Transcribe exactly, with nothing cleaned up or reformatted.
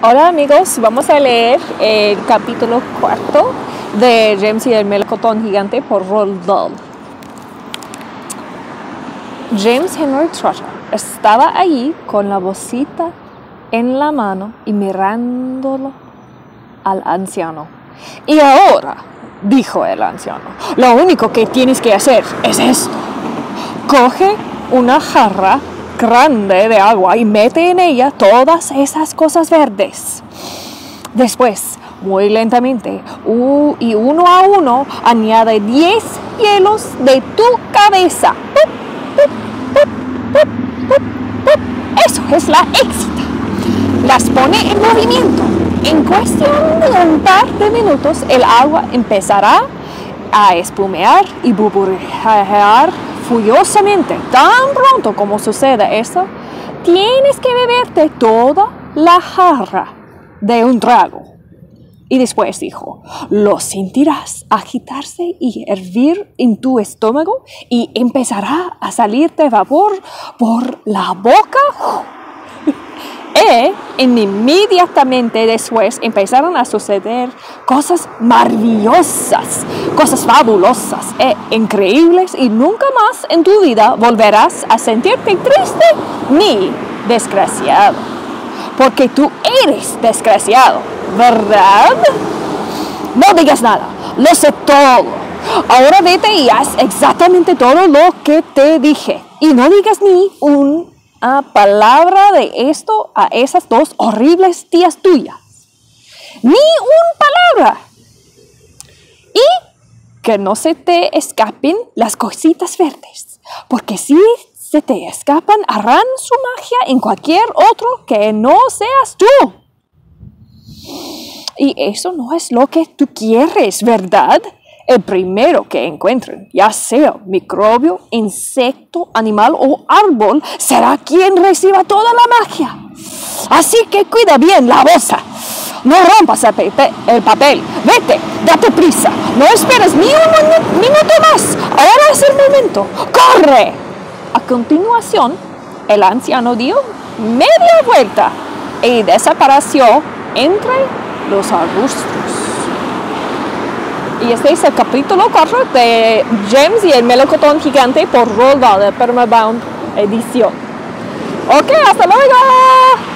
Hola amigos, vamos a leer el capítulo cuarto de James y el melocotón gigante por Roald Dahl. James Henry Trotter estaba allí con la bolsita en la mano y mirándolo al anciano. Y ahora, dijo el anciano, lo único que tienes que hacer es esto. Coge una jarra grande de agua y mete en ella todas esas cosas verdes. Después, muy lentamente, uh, y uno a uno, añade diez hielos de tu cabeza. Eso es la éxita. Las pone en movimiento. En cuestión de un par de minutos, el agua empezará a espumear y burbujear furiosamente. Tan pronto como suceda eso, tienes que beberte toda la jarra de un trago. Y después dijo, lo sentirás agitarse y hervir en tu estómago y empezará a salirte vapor por la boca. E inmediatamente después empezaron a suceder cosas maravillosas, cosas fabulosas e increíbles, y nunca más en tu vida volverás a sentirte triste ni desgraciado, porque tú eres desgraciado, ¿verdad? No digas nada, lo sé todo. Ahora vete y haz exactamente todo lo que te dije, y no digas ni un a palabra de esto a esas dos horribles tías tuyas. Ni una palabra. Y que no se te escapen las cositas verdes, porque si se te escapan harán su magia en cualquier otro que no seas tú. Y eso no es lo que tú quieres, ¿verdad? El primero que encuentren, ya sea microbio, insecto, animal o árbol, será quien reciba toda la magia. Así que cuida bien la bolsa. No rompas el, pepe, el papel. Vete, date prisa. No esperes ni un minuto más. Ahora es el momento. ¡Corre! A continuación, el anciano dio media vuelta y desapareció entre los arbustos. Y este es el capítulo cuatro de James y el melocotón gigante por Roald Dahl, de Permabound Edición. Ok, hasta luego.